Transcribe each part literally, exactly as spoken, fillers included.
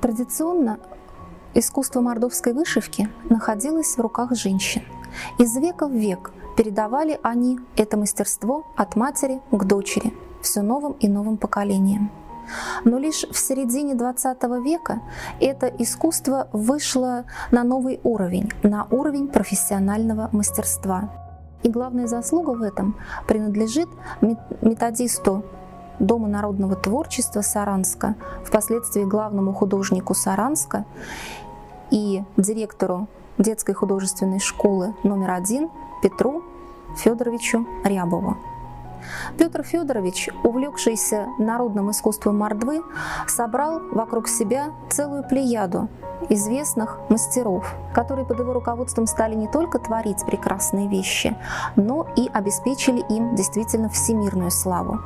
Традиционно искусство мордовской вышивки находилось в руках женщин. Из века в век передавали они это мастерство от матери к дочери, все новым и новым поколениям. Но лишь в середине двадцатого века это искусство вышло на новый уровень, на уровень профессионального мастерства. И главная заслуга в этом принадлежит методисту Дома народного творчества Саранска, впоследствии главному художнику Саранска и директору детской художественной школы номер один Петру Федоровичу Рябову. Петр Федорович, увлекшийся народным искусством мордвы, собрал вокруг себя целую плеяду известных мастеров, которые под его руководством стали не только творить прекрасные вещи, но и обеспечили им действительно всемирную славу.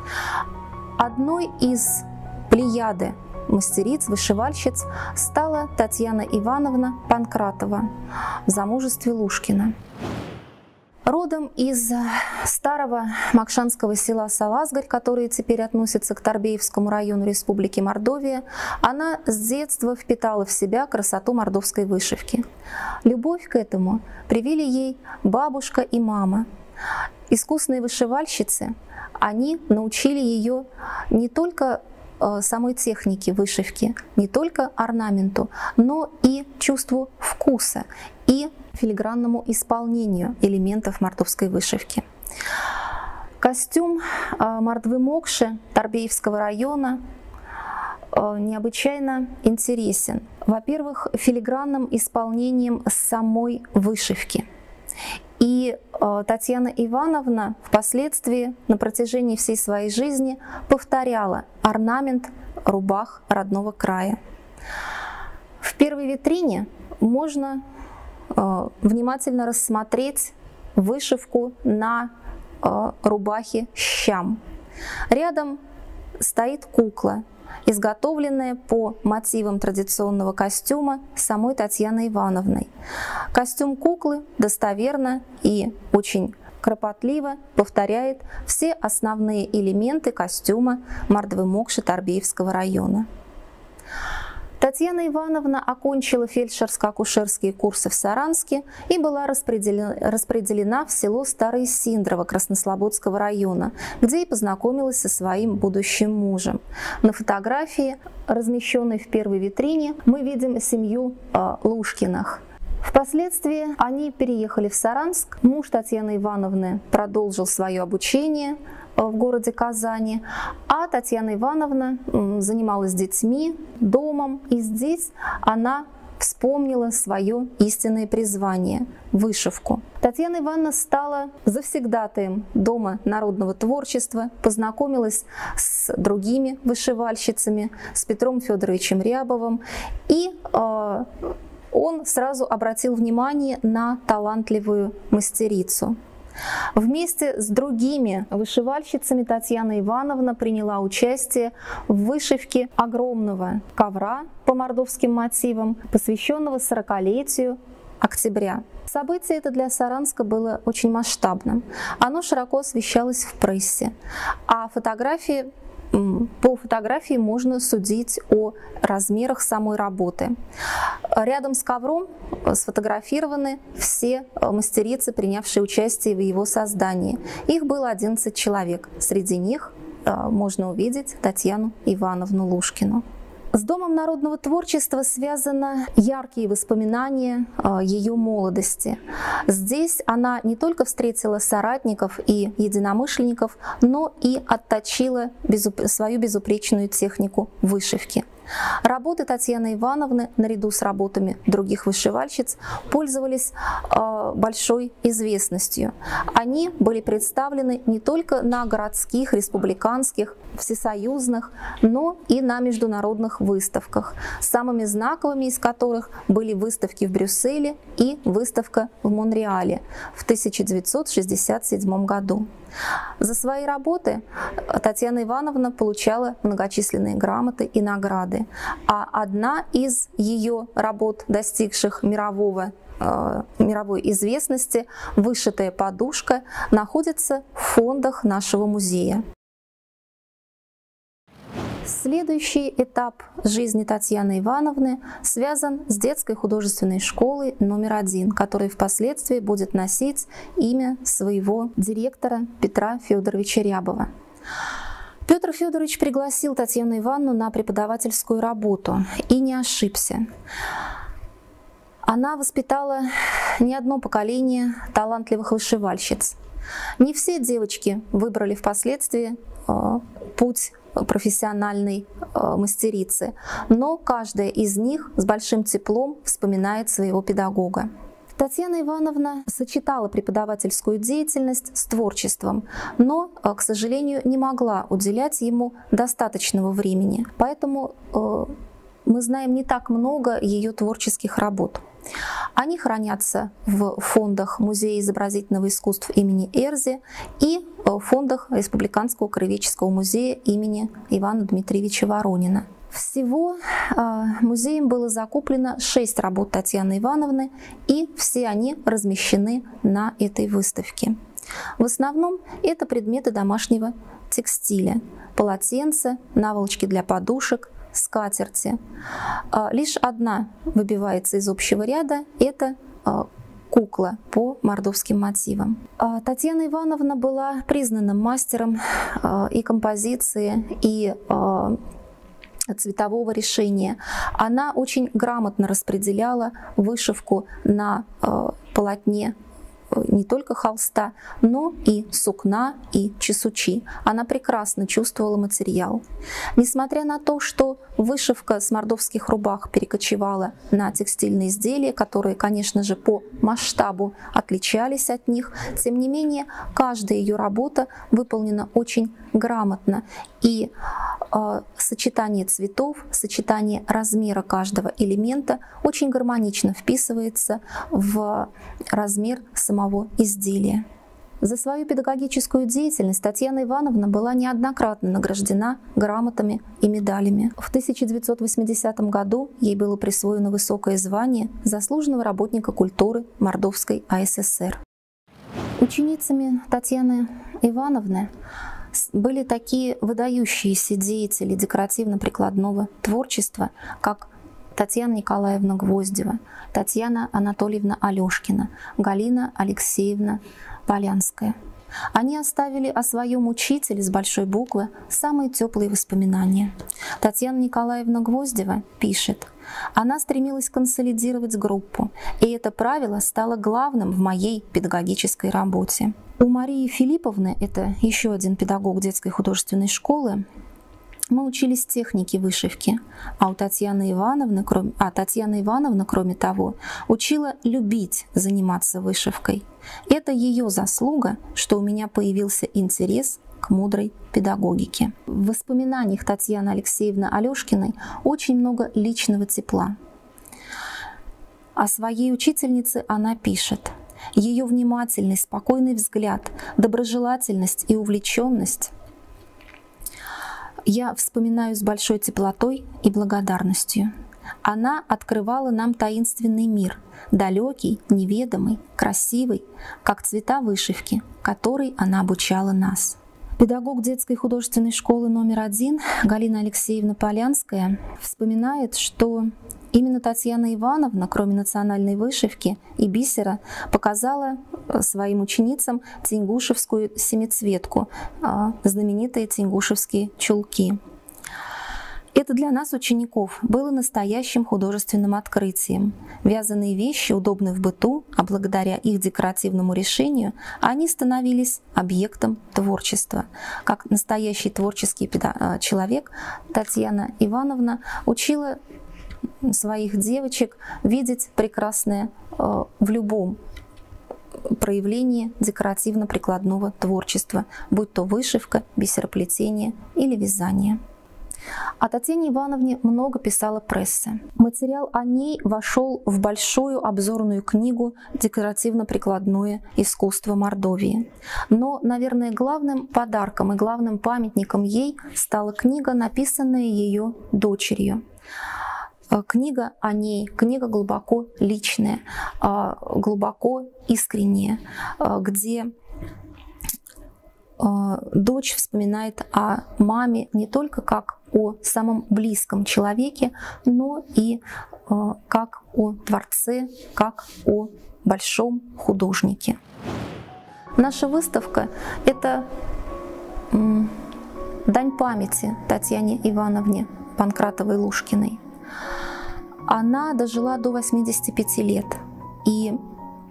Одной из плеяды мастериц, вышивальщиц стала Татьяна Ивановна Панкратова в замужестве Лушкина. Родом из старого макшанского села Салазгарь, которое теперь относится к Торбеевскому району Республики Мордовия, она с детства впитала в себя красоту мордовской вышивки. Любовь к этому привили ей бабушка и мама. Искусные вышивальщицы, они научили ее не только самой технике вышивки, не только орнаменту, но и чувству вкуса и филигранному исполнению элементов мордовской вышивки. Костюм мордвы Мокши Торбеевского района необычайно интересен. Во-первых, филигранным исполнением самой вышивки. И э, Татьяна Ивановна впоследствии на протяжении всей своей жизни повторяла орнамент рубах родного края. В первой витрине можно э, внимательно рассмотреть вышивку на э, рубахе щам. Рядом стоит кукла, изготовленная по мотивам традиционного костюма самой Татьяной Ивановной. Костюм куклы достоверно и очень кропотливо повторяет все основные элементы костюма мордвы Мокши Торбеевского района. Татьяна Ивановна окончила фельдшерско-акушерские курсы в Саранске и была распределена, распределена в село Старое Синдрово Краснослободского района, где и познакомилась со своим будущим мужем. На фотографии, размещенной в первой витрине, мы видим семью э, Лушкиных. Впоследствии они переехали в Саранск. Муж Татьяны Ивановны продолжил свое обучение в городе Казани, а Татьяна Ивановна занималась детьми, домом, и здесь она вспомнила свое истинное призвание – вышивку. Татьяна Ивановна стала завсегдатаем Дома народного творчества, познакомилась с другими вышивальщицами, с Петром Федоровичем Рябовым, и э, он сразу обратил внимание на талантливую мастерицу. Вместе с другими вышивальщицами Татьяна Ивановна приняла участие в вышивке огромного ковра по мордовским мотивам, посвященного сорокалетию октября. Событие это для Саранска было очень масштабным. Оно широко освещалось в прессе, а фотографии По фотографии можно судить о размерах самой работы. Рядом с ковром сфотографированы все мастерицы, принявшие участие в его создании. Их было одиннадцать человек. Среди них можно увидеть Татьяну Ивановну Лушкину. С Домом народного творчества связаны яркие воспоминания ее молодости. Здесь она не только встретила соратников и единомышленников, но и отточила свою безупречную технику вышивки. Работы Татьяны Ивановны, наряду с работами других вышивальщиц, пользовались э, большой известностью. Они были представлены не только на городских, республиканских, всесоюзных, но и на международных выставках, самыми знаковыми из которых были выставки в Брюсселе и выставка в Монреале в тысяча девятьсот шестьдесят седьмом году. За свои работы Татьяна Ивановна получала многочисленные грамоты и награды, а одна из ее работ, достигших мирового, э, мировой известности, «Вышитая подушка», находится в фондах нашего музея. Следующий этап жизни Татьяны Ивановны связан с детской художественной школой номер один, которая впоследствии будет носить имя своего директора Петра Федоровича Рябова. Петр Федорович пригласил Татьяну Ивановну на преподавательскую работу и не ошибся. Она воспитала не одно поколение талантливых вышивальщиц. Не все девочки выбрали впоследствии э, путь профессиональной э, мастерицы, но каждая из них с большим теплом вспоминает своего педагога. Татьяна Ивановна сочетала преподавательскую деятельность с творчеством, но, э, к сожалению, не могла уделять ему достаточного времени, поэтому э, мы знаем не так много ее творческих работ. Они хранятся в фондах Музея изобразительного искусства имени Эрзи и в фондах Республиканского краеведческого музея имени Ивана Дмитриевича Воронина. Всего э, музеем было закуплено шесть работ Татьяны Ивановны, и все они размещены на этой выставке. В основном это предметы домашнего текстиля: полотенца, наволочки для подушек, скатерти. Лишь одна выбивается из общего ряда – это кукла по мордовским мотивам. Татьяна Ивановна была признанным мастером и композиции, и цветового решения. Она очень грамотно распределяла вышивку на полотне не только холста, но и сукна, и чесучи. Она прекрасно чувствовала материал. Несмотря на то, что вышивка с мордовских рубах перекочевала на текстильные изделия, которые, конечно же, по масштабу отличались от них, тем не менее, каждая ее работа выполнена очень грамотно. И э, сочетание цветов, сочетание размера каждого элемента очень гармонично вписывается в размер самого изделия. За свою педагогическую деятельность Татьяна Ивановна была неоднократно награждена грамотами и медалями. В тысяча девятьсот восьмидесятом году ей было присвоено высокое звание заслуженного работника культуры Мордовской А С С Р. Ученицами Татьяны Ивановны были такие выдающиеся деятели декоративно-прикладного творчества, как Татьяна Николаевна Гвоздева, Татьяна Анатольевна Алешкина, Галина Алексеевна Полянская. Они оставили о своем учителе с большой буквы самые теплые воспоминания. Татьяна Николаевна Гвоздева пишет: «Она стремилась консолидировать группу, и это правило стало главным в моей педагогической работе». У Марии Филипповны, это еще один педагог детской художественной школы, мы учились технике вышивки, а у Татьяны Ивановны, кроме, а Татьяна Ивановна, кроме того, учила любить заниматься вышивкой. Это ее заслуга, что у меня появился интерес к мудрой педагогике. В воспоминаниях Татьяны Алексеевны Алешкиной очень много личного тепла. О своей учительнице она пишет: «Ее внимательный, спокойный взгляд, доброжелательность и увлеченность я вспоминаю с большой теплотой и благодарностью. Она открывала нам таинственный мир, далекий, неведомый, красивый, как цвета вышивки, которой она обучала нас». Педагог детской художественной школы номер один Галина Алексеевна Полянская вспоминает, что именно Татьяна Ивановна, кроме национальной вышивки и бисера, показала своим ученицам тенгушевскую семицветку, знаменитые тенгушевские чулки. Это для нас, учеников, было настоящим художественным открытием. Вязаные вещи удобны в быту, а благодаря их декоративному решению они становились объектом творчества. Как настоящий творческий человек, Татьяна Ивановна учила своих девочек видеть прекрасное в любом проявлении декоративно-прикладного творчества, будь то вышивка, бисероплетение или вязание. О Татьяне Ивановне много писала пресса. Материал о ней вошел в большую обзорную книгу «Декоративно-прикладное искусство Мордовии». Но, наверное, главным подарком и главным памятником ей стала книга, написанная ее дочерью. Книга о ней, книга глубоко личная, глубоко искренняя, где дочь вспоминает о маме не только как о самом близком человеке, но и как о творце, как о большом художнике. Наша выставка — это дань памяти Татьяне Ивановне Панкратовой-Лушкиной. Она дожила до восьмидесяти пяти лет, и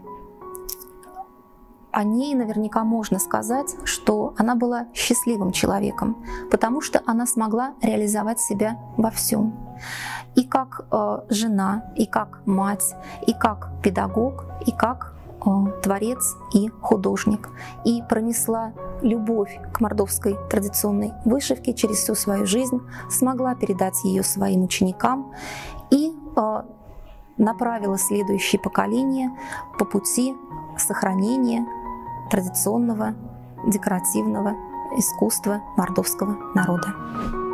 о ней наверняка можно сказать, что она была счастливым человеком, потому что она смогла реализовать себя во всем. И как э, жена, и как мать, и как педагог, и как э, творец и художник. И пронесла любовь к мордовской традиционной вышивке через всю свою жизнь, смогла передать ее своим ученикам и э, направила следующее поколение по пути сохранения традиционного декоративного искусства мордовского народа.